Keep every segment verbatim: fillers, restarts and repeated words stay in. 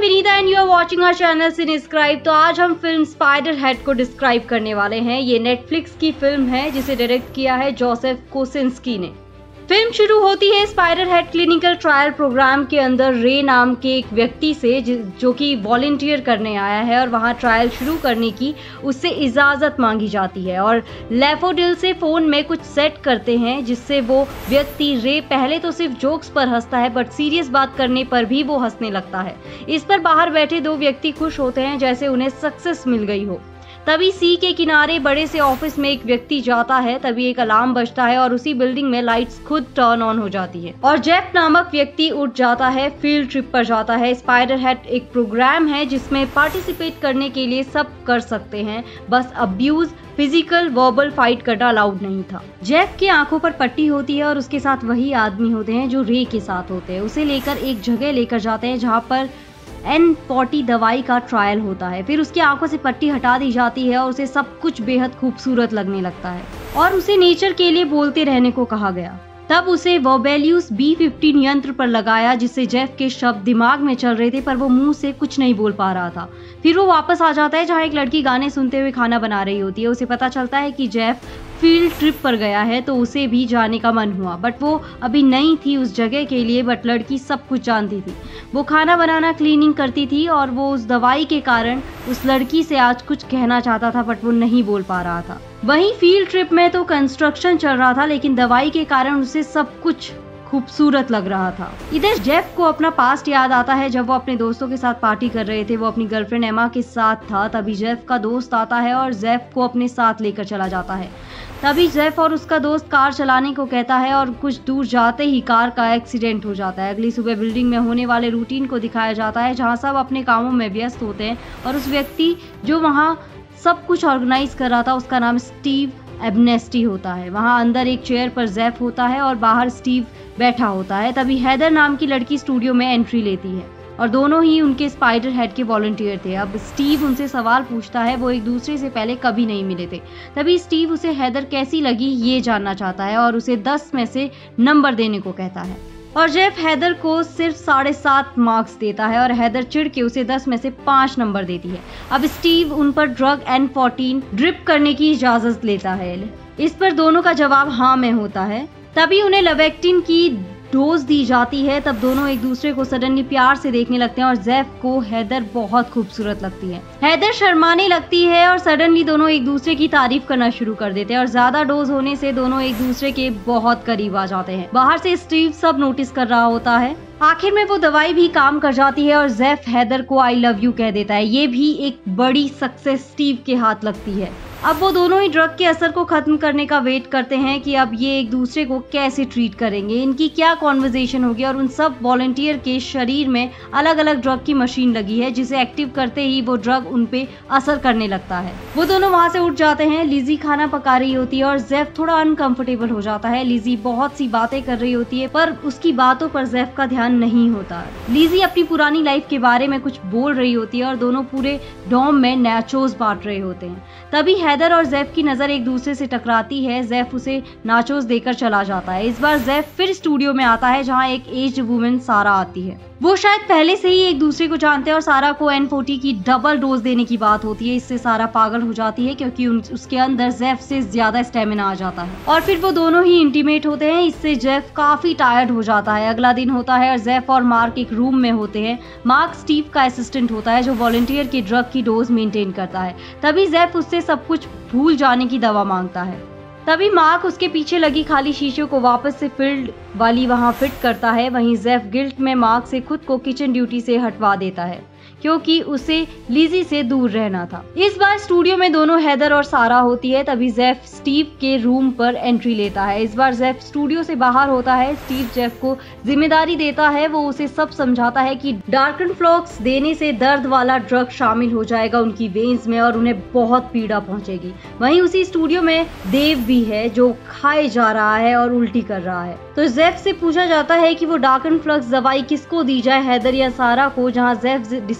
Vinita and you are watching our channel Cinescribe. तो आज हम फिल्म स्पाइडरहेड को डिस्क्राइब करने वाले हैं। ये नेटफ्लिक्स की फिल्म है जिसे डायरेक्ट किया है जोसेफ कोसिंस्की ने। फिल्म शुरू होती है स्पाइडरहेड क्लिनिकल ट्रायल प्रोग्राम के अंदर रे नाम के एक व्यक्ति से जो कि वॉलंटियर करने आया है और वहां ट्रायल शुरू करने की उससे इजाज़त मांगी जाती है और लैफोडिल से फ़ोन में कुछ सेट करते हैं जिससे वो व्यक्ति रे पहले तो सिर्फ जोक्स पर हंसता है बट सीरियस बात करने पर भी वो हंसने लगता है। इस पर बाहर बैठे दो व्यक्ति खुश होते हैं जैसे उन्हें सक्सेस मिल गई हो। तभी सी के किनारे बड़े से ऑफिस में एक व्यक्ति जाता है। तभी एक अलार्म बजता है और उसी बिल्डिंग में लाइट्स खुद टर्न ऑन हो जाती है और जेफ नामक व्यक्ति उठ जाता है, फील्ड ट्रिप पर जाता है। स्पाइडरहेड एक प्रोग्राम है जिसमें पार्टिसिपेट करने के लिए सब कर सकते हैं, बस अब्यूज फिजिकल वर्बल फाइट करना अलाउड नहीं था। जेफ की आंखों पर पट्टी होती है और उसके साथ वही आदमी होते हैं जो रे के साथ होते हैं। उसे लेकर एक जगह लेकर जाते हैं जहाँ पर एन फोर्टी दवाई का ट्रायल होता है। फिर उसकी आंखों से पट्टी हटा दी जाती है और उसे सब कुछ बेहद खूबसूरत लगने लगता है और उसे नेचर के लिए बोलते रहने को कहा गया। तब उसे वोबेलियस बी फिफ्टीन यंत्र पर लगाया जिससे जेफ के शब्द दिमाग में चल रहे थे पर वो मुंह से कुछ नहीं बोल पा रहा था। फिर वो वापस आ जाता है जहाँ एक लड़की गाने सुनते हुए खाना बना रही होती है। उसे पता चलता है कि जेफ फील्ड ट्रिप पर गया है तो उसे भी जाने का मन हुआ बट वो अभी नई थी उस जगह के लिए। बट लड़की सब कुछ जानती थी, वो खाना बनाना क्लीनिंग करती थी और वो उस दवाई के कारण उस लड़की से आज कुछ कहना चाहता था बट वो नहीं बोल पा रहा था। वहीं फील्ड ट्रिप में तो कंस्ट्रक्शन चल रहा था लेकिन दवाई के कारण उसे सब कुछ खूबसूरत लग रहा था। इधर जेफ को अपना पास्ट याद आता है जब वो अपने दोस्तों के साथ पार्टी कर रहे थे। वो अपनी गर्लफ्रेंड एमा के साथ था। तभी जेफ का दोस्त आता है और जेफ को अपने साथ लेकर चला जाता है। तभी जेफ और उसका दोस्त कार चलाने को कहता है और कुछ दूर जाते ही कार का एक्सीडेंट हो जाता है। अगली सुबह बिल्डिंग में होने वाले रूटीन को दिखाया जाता है जहाँ सब अपने कामों में व्यस्त होते हैं और उस व्यक्ति जो वहाँ सब कुछ ऑर्गेनाइज कर रहा था उसका नाम स्टीव एबनेस्टी होता है। वहाँ अंदर एक चेयर पर जेफ होता है और बाहर स्टीव बैठा होता है। तभी हैदर नाम की लड़की स्टूडियो में एंट्री लेती है और दोनों ही उनके स्पाइडरहेड के वॉलंटियर थे। अब स्टीव उनसे सवाल पूछता है, वो एक दूसरे से पहले कभी नहीं मिले थे। तभी स्टीव उसे हैदर कैसी लगी ये जानना चाहता है और उसे दस में से नंबर देने को कहता है और जेफ हैदर को सिर्फ साढ़े सात मार्क्स देता है और हैदर चिढ़ के उसे दस में से पाँच नंबर देती है। अब स्टीव उन पर ड्रग एन फोर्टीन ड्रिप करने की इजाजत लेता है। इस पर दोनों का जवाब हाँ में होता है। तभी उन्हें लवेक्टिन की डोज दी जाती है। तब दोनों एक दूसरे को सडनली प्यार से देखने लगते हैं और जेफ को हैदर बहुत खूबसूरत लगती है। हैदर शर्माने लगती है और सडनली दोनों एक दूसरे की तारीफ करना शुरू कर देते हैं और ज्यादा डोज होने से दोनों एक दूसरे के बहुत करीब आ जाते हैं। बाहर से स्टीव सब नोटिस कर रहा होता है। आखिर में वो दवाई भी काम कर जाती है और जेफ हैदर को आई लव यू कह देता है। ये भी एक बड़ी सक्सेस स्टीव के हाथ लगती है। अब वो दोनों ही ड्रग के असर को खत्म करने का वेट करते हैं कि अब ये एक दूसरे को कैसे ट्रीट करेंगे, इनकी क्या कॉन्वर्सेशन होगी। और उन सब वॉलंटियर के शरीर में अलग अलग ड्रग की मशीन लगी है जिसे एक्टिव करते ही वो ड्रग उन पे असर करने लगता है। वो दोनों वहाँ से उठ जाते हैं। लिजी खाना पका रही होती है और जेफ थोड़ा अनकंफर्टेबल हो जाता है। लिजी बहुत सी बातें कर रही होती है पर उसकी बातों पर जेफ का ध्यान नहीं होता। लिजी अपनी पुरानी लाइफ के बारे में कुछ बोल रही होती है और दोनों पूरे डॉम में नाचोस बांट रहे होते हैं। तभी हैदर और जेफ की नजर एक दूसरे से टकराती है। जेफ उसे नाचोस देकर चला जाता है। इस बार जेफ फिर स्टूडियो में आता है जहां एक एज्ड वुमेन सारा आती है। वो शायद पहले से ही एक दूसरे को जानते हैं और सारा को एन फोर्टी की डबल डोज देने की बात होती है। इससे सारा पागल हो जाती है क्योंकि उन, उसके अंदर जेफ से ज्यादा स्टेमिना आ जाता है और फिर वो दोनों ही इंटीमेट होते हैं। इससे जेफ काफी टायर्ड हो जाता है। अगला दिन होता है और जेफ और मार्क एक रूम में होते हैं। मार्क स्टीव का असिस्टेंट होता है जो वॉलंटियर की ड्रग की डोज मेंटेन करता है। तभी जेफ उससे सब कुछ भूल जाने की दवा मांगता है। तभी मार्क उसके पीछे लगी खाली शीशों को वापस से फील्ड वाली वहां फिट करता है। वहीं जेफ गिल्ट में मार्क से खुद को किचन ड्यूटी से हटवा देता है क्योंकि उसे लिजी से दूर रहना था। इस बार स्टूडियो में दोनों हैदर और सारा होती है। तभी जेफ स्टीव के रूम पर एंट्री लेता है। इस बार जेफ स्टूडियो से बाहर होता है। स्टीव जेफ को जिम्मेदारी देता है। वो उसे सब समझाता है कि डार्कन फ्लॉक्स देने से दर्द वाला ड्रग शामिल हो जाएगा उनकी वेन्स में और उन्हें बहुत पीड़ा पहुंचेगी। वहीं उसी स्टूडियो में देव भी है जो खाए जा रहा है और उल्टी कर रहा है। तो जेफ से पूछा जाता है कि वो डार्कन फ्लक्स दवाई किसको दी जाए, हैदर या सारा को। जहाँ जेफ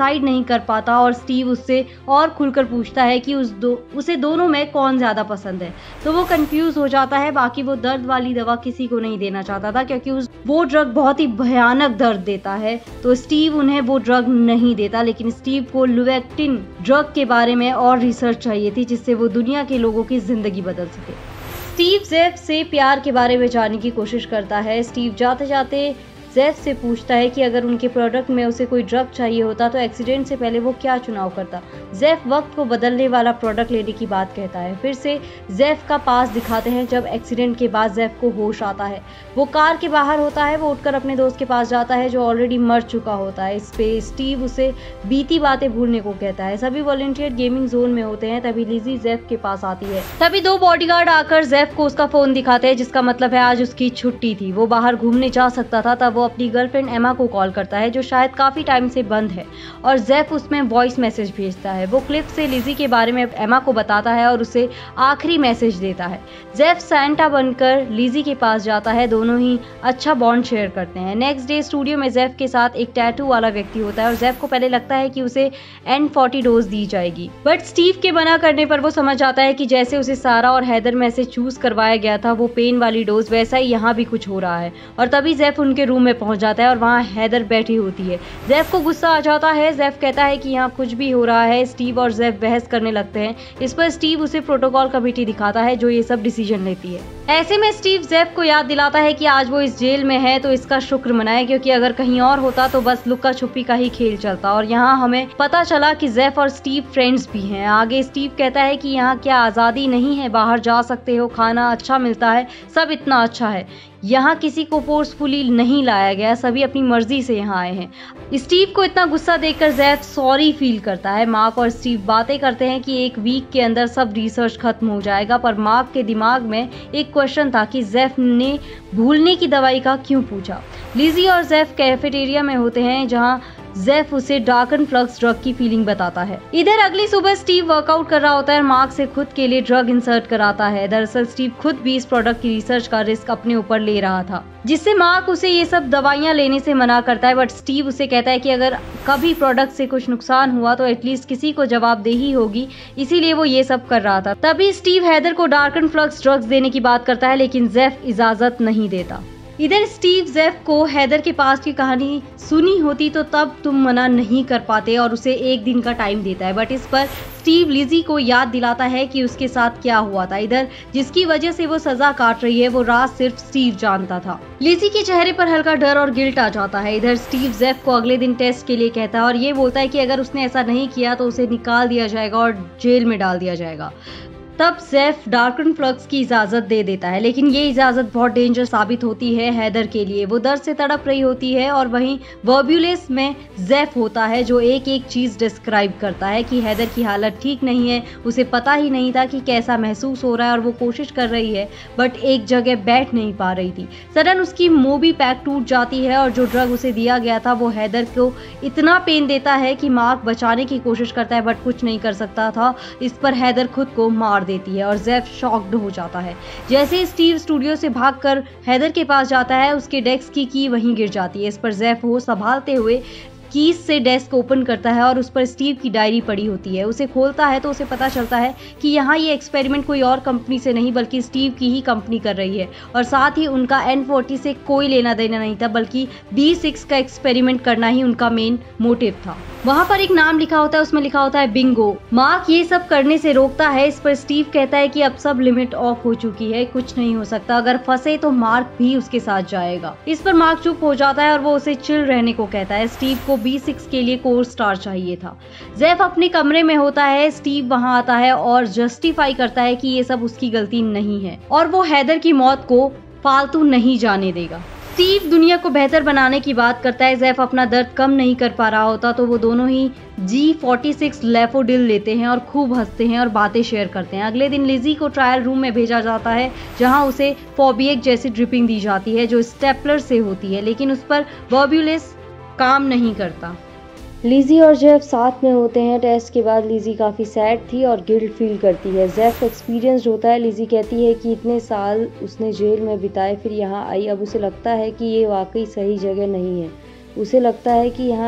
डिसाइड नहीं कर पाता और स्टीव उससे और खुलकर पूछता है कि उस दो उसे दोनों में कौन ज़्यादा पसंद है। तो वो कंफ्यूज हो जाता है। बाकी वो दर्द वाली दवा किसी को नहीं देना चाहता था क्योंकि उस वो ड्रग बहुत ही भयानक दर्द देता है, तो स्टीव उन्हें वो ड्रग नहीं देता। लेकिन स्टीव को लुवेक्टिन ड्रग के बारे में और रिसर्च चाहिए थी जिससे वो दुनिया के लोगों की जिंदगी बदल सके। स्टीव जेफ से प्यार के बारे में जानने की कोशिश करता है। स्टीव जाते जाते जेफ से पूछता है कि अगर उनके प्रोडक्ट में उसे कोई ड्रग चाहिए होता तो एक्सीडेंट से पहले वो क्या चुनाव करता। जेफ वक्त को बदलने वाला प्रोडक्ट लेने की बात कहता है। फिर से जेफ का पास दिखाते हैं जब एक्सीडेंट के बाद जेफ को होश आता है। वो कार के बाहर होता है। वो उठकर अपने दोस्त के पास जाता है जो ऑलरेडी मर चुका होता है। इस पे स्टीव उसे बीती बातें भूलने को कहता है। सभी वॉलंटियर गेमिंग जोन में होते हैं। तभी लिजी जेफ के पास आती है। तभी दो बॉडीगार्ड आकर जेफ को उसका फोन दिखाते हैं जिसका मतलब है आज उसकी छुट्टी थी। वो बाहर घूमने जा सकता था। तब वो अपनी गर्लफ्रेंड एमा को कॉल करता है जो शायद काफी टाइम से बंद है और जेफ उसमें वॉइस मैसेज भेजता है। वो क्लिप से लिजी के बारे में एमा को बताता है और उसे आखिरी मैसेज देता है। जेफ सैंटा बनकर लिजी के पास जाता है। दोनों ही अच्छा बॉन्ड शेयर करते हैं। नेक्स्ट डे स्टूडियो में जेफ के साथ एक टैटू वाला व्यक्ति होता है और जेफ को पहले लगता है कि उसे एन फोर्टी डोज दी जाएगी, बट स्टीव के मना करने पर वो समझ जाता है कि जैसे उसे सारा और हैदर में से चूज करवाया गया था वो पेन वाली डोज, वैसा ही यहाँ भी कुछ हो रहा है। और तभी जेफ उनके रूम में पहुंच जाता है और वहाँ हैदर बैठी होती है। जेफ को गुस्सा आ जाता है। जेफ कहता है कि यहाँ कुछ भी हो रहा है। स्टीव और जेफ बहस करने लगते हैं। इस पर स्टीव उसे प्रोटोकॉल कमेटी दिखाता है जो ये सब डिसीजन लेती है। ऐसे में स्टीव जेफ को याद दिलाता है कि आज वो इस जेल में है तो इसका शुक्र मनाए, क्योंकि अगर कहीं और होता तो बस लुक्का छुपी का ही खेल चलता। और यहाँ हमें पता चला कि जेफ और स्टीव फ्रेंड्स भी हैं। आगे स्टीव कहता है कि यहाँ क्या आज़ादी नहीं है, बाहर जा सकते हो, खाना अच्छा मिलता है, सब इतना अच्छा है, यहाँ किसी को फोर्सफुली नहीं लाया गया, सभी अपनी मर्जी से यहाँ आए हैं। स्टीव को इतना गुस्सा देखकर जेफ सॉरी फील करता है। मार्क और स्टीव बातें करते हैं कि एक वीक के अंदर सब रिसर्च खत्म हो जाएगा, पर मार्क के दिमाग में एक क्वेश्चन था कि जेफ ने भूलने की दवाई का क्यों पूछा। लिजी और जेफ कैफेटेरिया में होते हैं जहाँ जेफ उसे डार्कन फ्लक्स ड्रग की फीलिंग बताता है। इधर अगली सुबह स्टीव वर्कआउट कर रहा होता है और मार्क से खुद के लिए ड्रग इंसर्ट कराता है। दरअसल स्टीव खुद भी इस प्रोडक्ट की रिसर्च का रिस्क अपने ऊपर ले रहा था, जिससे मार्क उसे ये सब दवाइयां लेने से मना करता है। बट स्टीव उसे कहता है कि अगर कभी प्रोडक्ट से कुछ नुकसान हुआ तो एटलीस्ट किसी को जवाबदेही होगी, इसीलिए वो ये सब कर रहा था। तभी स्टीव हैदर को डार्कन फ्लक्स ड्रग्स देने की बात करता है, लेकिन जेफ इजाजत नहीं देता। इधर स्टीव जेफ को हैदर के पास की कहानी सुनी होती तो तब तुम मना नहीं कर पाते और उसे एक दिन का टाइम देता है। बट इस पर स्टीव लिजी को याद दिलाता है कि उसके साथ क्या हुआ था। इधर जिसकी वजह से वो सजा काट रही है वो राज सिर्फ स्टीव जानता था। लिजी के चेहरे पर हल्का डर और गिल्ट आ जाता है। इधर स्टीव जेफ को अगले दिन टेस्ट के लिए कहता है और ये बोलता है कि अगर उसने ऐसा नहीं किया तो उसे निकाल दिया जाएगा और जेल में डाल दिया जाएगा। तब जेफ डार्कन फ्लक्स की इजाजत दे देता है, लेकिन ये इजाजत बहुत डेंजर साबित होती है हैदर के लिए। वो दर्द से तड़प रही होती है और वहीं वर्ब्यूलेस में जेफ होता है जो एक एक चीज डिस्क्राइब करता है कि हैदर की हालत ठीक नहीं है, उसे पता ही नहीं था कि कैसा महसूस हो रहा है और वो कोशिश कर रही है बट एक जगह बैठ नहीं पा रही थी। सडन उसकी मोबी पैक टूट जाती है और जो ड्रग उसे दिया गया था वो हैदर को इतना पेन देता है कि मार्क बचाने की कोशिश करता है बट कुछ नहीं कर सकता था। इस पर हैदर खुद को मार देती है और जेफ शॉक्ड हो जाता है। जैसे स्टीव स्टूडियो से भागकर हैदर के पास जाता है उसके डेस्क की की वहीं गिर जाती है। इस पर जेफ वो संभालते हुए कीज से डेस्क ओपन करता है और उस पर स्टीव की डायरी पड़ी होती है। उसे खोलता है तो उसे पता चलता है कि यहाँ ये एक्सपेरिमेंट कोई और कंपनी से नहीं बल्कि स्टीव की ही कंपनी कर रही है और साथ ही उनका एन फोर्टी से कोई लेना देना नहीं था बल्कि बी सिक्स का एक्सपेरिमेंट करना ही उनका मेन मोटिव था। वहाँ पर एक नाम लिखा होता है, उसमें लिखा होता है बिंगो। मार्क ये सब करने से रोकता है। इस पर स्टीव कहता है कि अब सब लिमिट ऑफ हो चुकी है, कुछ नहीं हो सकता, अगर फंसे तो मार्क भी उसके साथ जाएगा। इस पर मार्क चुप हो जाता है और वो उसे चिल रहने को कहता है। स्टीव को बी सिक्स के लिए कोर स्टार चाहिए था। जेफ अपने कमरे में होता है। स्टीव वहां आता है और जस्टिफाई करता है कि ये सब उसकी गलती नहीं है और वो हैदर की मौत को फालतू नहीं जाने देगा। स्टीव दुनिया को बेहतर बनाने की बात करता है। जेफ अपना दर्द कम नहीं कर पा रहा होता तो वो दोनों ही जी फोर्टी सिक्स लैफोडिल लेते हैं और खूब हंसते हैं और बातें शेयर करते हैं। अगले दिन लिजी को ट्रायल रूम में भेजा जाता है जहां उसे फोबिएक जैसी ड्रिपिंग दी जाती है जो स्टेपलर से होती है, लेकिन उस पर वर्ब्यूलेस काम नहीं करता। लिजी और जेफ साथ में होते हैं। टेस्ट के बाद लिजी काफ़ी सैड थी और गिल्ट फील करती है। जेफ एक्सपीरियंस्ड होता है। लिजी कहती है कि इतने साल उसने जेल में बिताए फिर यहाँ आई, अब उसे लगता है कि ये वाकई सही जगह नहीं है। उसे लगता है कि यहाँ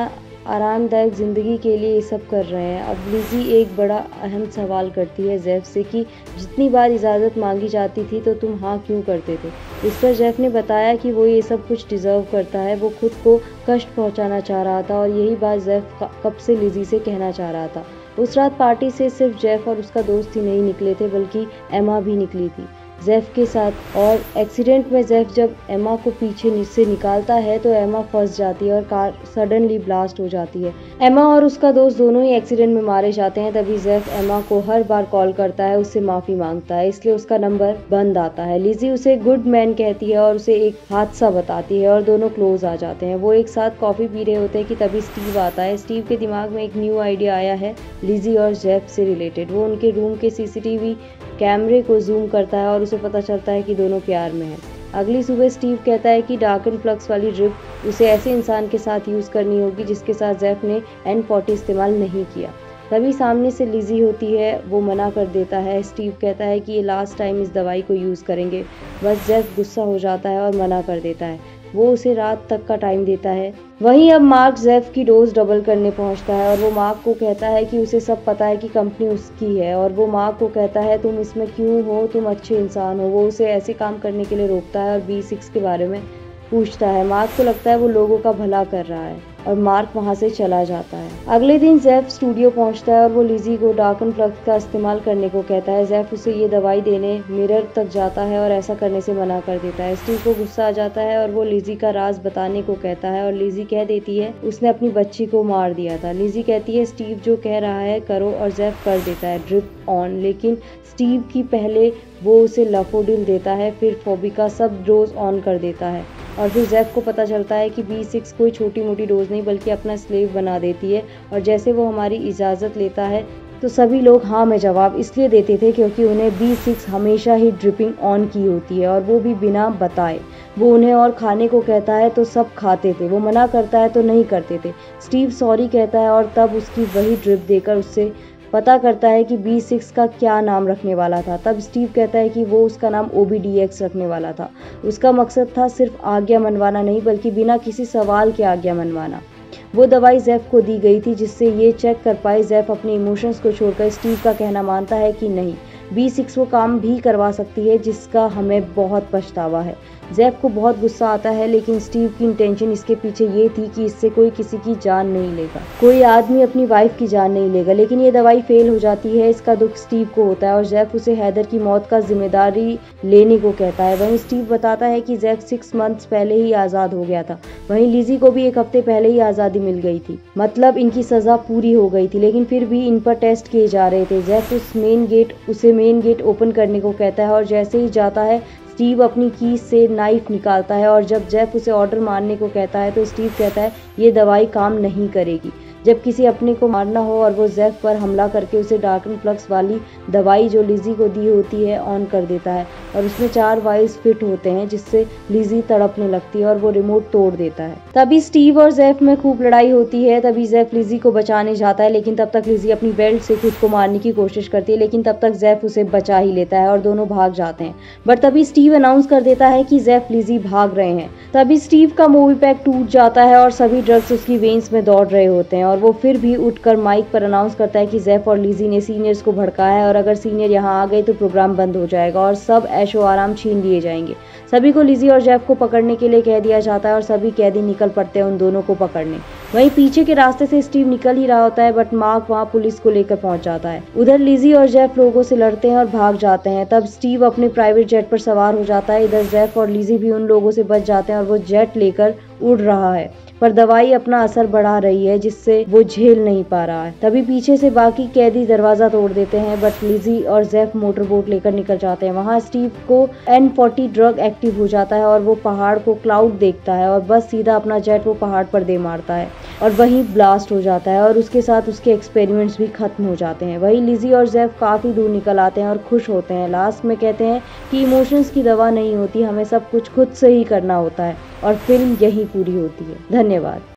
आरामदायक ज़िंदगी के लिए ये सब कर रहे हैं। अब लिज़ी एक बड़ा अहम सवाल करती है जेफ से कि जितनी बार इजाज़त मांगी जाती थी तो तुम हाँ क्यों करते थे। इस पर जेफ ने बताया कि वो ये सब कुछ डिज़र्व करता है, वो खुद को कष्ट पहुंचाना चाह रहा था और यही बात जेफ कब से लिज़ी से कहना चाह रहा था। उस रात पार्टी से सिर्फ जेफ और उसका दोस्त ही नहीं निकले थे बल्कि एमा भी निकली थी जेफ के साथ। और एक्सीडेंट में जेफ जब एमा को पीछे से निकालता है तो एमा फंस जाती है और कार सडनली ब्लास्ट हो जाती है। एमा और उसका दोस्त दोनों ही एक्सीडेंट में मारे जाते हैं। तभी जेफ एमा को हर बार कॉल करता है, उससे माफी मांगता है, इसलिए उसका नंबर बंद आता है। लिज़ी उसे गुड मैन कहती है और उसे एक हादसा बताती है और दोनों क्लोज आ जाते हैं। वो एक साथ कॉफी पी रहे होते हैं कि तभी स्टीव आता है। स्टीव के दिमाग में एक न्यू आइडिया आया है लिज़ी और जेफ से रिलेटेड। वो उनके रूम के सीसीटीवी कैमरे को जूम करता है और उसे पता चलता है कि दोनों प्यार में हैं। अगली सुबह स्टीव कहता है कि डार्कन फ्लक्स वाली ड्रिप उसे ऐसे इंसान के साथ यूज़ करनी होगी जिसके साथ जेफ ने एन फोर्टी इस्तेमाल नहीं किया। तभी सामने से लिज़ी होती है, वो मना कर देता है। स्टीव कहता है कि ये लास्ट टाइम इस दवाई को यूज़ करेंगे। बस जेफ गुस्सा हो जाता है और मना कर देता है। वो उसे रात तक का टाइम देता है। वहीं अब मार्क जेफ की डोज डबल करने पहुंचता है और वो मार्क को कहता है कि उसे सब पता है कि कंपनी उसकी है और वो मार्क को कहता है तुम इसमें क्यों हो, तुम अच्छे इंसान हो। वो उसे ऐसे काम करने के लिए रोकता है और बी सिक्स के बारे में पूछता है। मार्क को लगता है वो लोगों का भला कर रहा है और मार्क वहां से चला जाता है। अगले दिन जेफ स्टूडियो पहुंचता है और वो लिज़ी को डार्कन फ्लक्स का इस्तेमाल करने को कहता है। जेफ उसे ये दवाई देने मिरर तक जाता है और ऐसा करने से मना कर देता है। स्टीव को गुस्सा आ जाता है और वो लिज़ी का राज बताने को कहता है और लिज़ी कह देती है उसने अपनी बच्ची को मार दिया था। लिज़ी कहती है स्टीव जो कह रहा है करो और जेफ कर देता है ड्रिप ऑन। लेकिन स्टीव की पहले वो उसे लफोडिल देता है, फिर फोबिका सब डोज ऑन कर देता है और फिर जेफ को पता चलता है कि बी सिक्स कोई छोटी मोटी डोज नहीं बल्कि अपना स्लेव बना देती है। और जैसे वो हमारी इजाज़त लेता है तो सभी लोग हाँ में जवाब इसलिए देते थे क्योंकि उन्हें बी सिक्स हमेशा ही ड्रिपिंग ऑन की होती है और वो भी बिना बताए। वो उन्हें और खाने को कहता है तो सब खाते थे, वो मना करता है तो नहीं करते थे। स्टीव सॉरी कहता है और तब उसकी वही ड्रिप देकर उससे पता करता है कि बी सिक्स का क्या नाम रखने वाला था। तब स्टीव कहता है कि वो उसका नाम ओ बी डी एक्स रखने वाला था। उसका मकसद था सिर्फ आज्ञा मनवाना नहीं बल्कि बिना किसी सवाल के आज्ञा मनवाना। वो दवाई जेफ को दी गई थी जिससे ये चेक कर पाए जेफ अपने इमोशंस को छोड़कर स्टीव का कहना मानता है कि नहीं, बी सिक्स वो काम भी करवा सकती है जिसका हमें बहुत पछतावा है। जेफ को बहुत गुस्सा आता है लेकिन स्टीव की इंटेंशन इसके पीछे ये थी कि इससे कोई किसी की जान नहीं लेगा, कोई आदमी अपनी वाइफ की जान नहीं लेगा। लेकिन ये दवाई फेल हो जाती है। इसका दुख स्टीव को होता है और जेफ उसे हैदर की मौत का जिम्मेदारी लेने को कहता है। वहीं स्टीव बताता है कि जेफ सिक्स मंथ्स पहले ही आज़ाद हो गया था। वहीं लिज़ी को भी एक हफ्ते पहले ही आज़ादी मिल गई थी, मतलब इनकी सज़ा पूरी हो गई थी। लेकिन फिर भी इन पर टेस्ट किए जा रहे थे। जेफ उस मेन गेट उसे मेन गेट ओपन करने को कहता है और जैसे ही जाता है स्टीव अपनी कीज से नाइफ निकालता है और जब जेफ उसे ऑर्डर मारने को कहता है तो स्टीव कहता है ये दवाई काम नहीं करेगी। जब किसी अपने को मारना हो और वो जेफ पर हमला करके उसे डार्कन फ्लक्स वाली दवाई जो लिज़ी को दी होती है ऑन कर देता है और उसमें चार वाइल्स फिट होते हैं जिससे लिज़ी तड़पने लगती है और वो रिमोट तोड़ देता है। तभी स्टीव और जेफ में खूब लड़ाई होती है। तभी जेफ लिज़ी को बचाने जाता है लेकिन तब तक लिज़ी अपनी बेल्ट से खुद को मारने की कोशिश करती है, लेकिन तब तक जेफ उसे बचा ही लेता है और दोनों भाग जाते हैं। बट तभी स्टीव अनाउंस कर देता है कि जेफ लिज़ी भाग रहे हैं। तभी स्टीव का मूवी पैक टूट जाता है और सभी ड्रग्स उसकी वेन्स में दौड़ रहे होते हैं और वो फिर भी उठकर माइक पर अनाउंस करता है कि जेफ और लिज़ी ने सीनियर्स को भड़काया है और अगर सीनियर यहाँ आ गए तो प्रोग्राम बंद हो जाएगा और सब ऐशो आराम छीन लिए जाएंगे। सभी को लिज़ी और जेफ को पकड़ने के लिए कह दिया जाता है और सभी कैदी निकल पड़ते हैं उन दोनों को पकड़ने। वहीं पीछे के रास्ते से स्टीव निकल ही रहा होता है बट मार्क वहाँ पुलिस को लेकर पहुंच जाता है। उधर लिज़ी और जेफ लोगों से लड़ते हैं और भाग जाते हैं। तब स्टीव अपने प्राइवेट जेट पर सवार हो जाता है। इधर जेफ और लिज़ी भी उन लोगों से बच जाते हैं और वो जेट लेकर उड़ रहा है पर दवाई अपना असर बढ़ा रही है जिससे वो झेल नहीं पा रहा है। तभी पीछे से बाकी कैदी दरवाजा तोड़ देते हैं बट लिज़ी और जेफ मोटर बोट लेकर निकल जाते हैं। वहाँ स्टीव को एन फोर्टी ड्रग एक्टिव हो जाता है और वो पहाड़ को क्लाउड देखता है और बस सीधा अपना जेट वो पहाड़ पर दे मारता है और वहीं ब्लास्ट हो जाता है और उसके साथ उसके एक्सपेरिमेंट्स भी खत्म हो जाते हैं। वहीं लिज़ी और जेफ काफी दूर निकल आते हैं और खुश होते हैं। लास्ट में कहते हैं कि इमोशंस की दवा नहीं होती, हमें सब कुछ खुद से ही करना होता है और फिल्म यहीं पूरी होती है। धन्यवाद।